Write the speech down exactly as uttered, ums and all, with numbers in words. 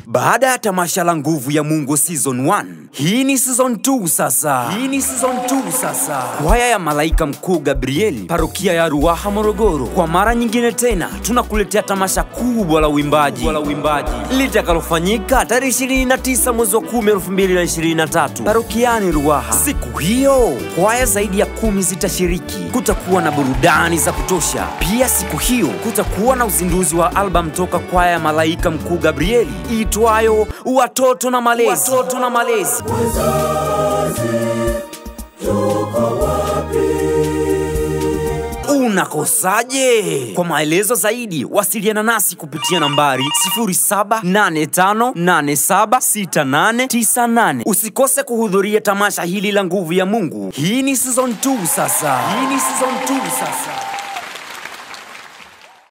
Baada ya tamasha la Nguvu ya Mungu season one, hii ni season two sasa. Hii ni season two sasa. Kwaya ya Malaika Mkuu Gabrieli, parokia ya Ruaha Morogoro, kwa mara nyingine tena tunakuletea tamasha kubwa la uimbaji la uimbaji litakalofanyika tarehe ishirini na tisa mwezi wa kumi elfu mbili na ishirini na tatu parokiani Ruaha. Siku hiyo kwaya zaidi ya kumi zitashiriki. Kutakuwa na burudani za kutosha. Pia siku hiyo kutakuwa na uzinduzi wa album toka kwaya ya Malaika Mkuu Gabrieli iitwayo Watoto na Malezi. Watoto na Malezi. Wazazi, tuko wapi? Unakosaje? Kwa maelezo zaidi wasiliana nasi kupitia nambari sifuri saba nane tano nane saba sita nane tisa nane. Usikose kuhudhuria tamasha hili la Nguvu ya Mungu. Hii ni season two sasa. Hii ni season two sasa.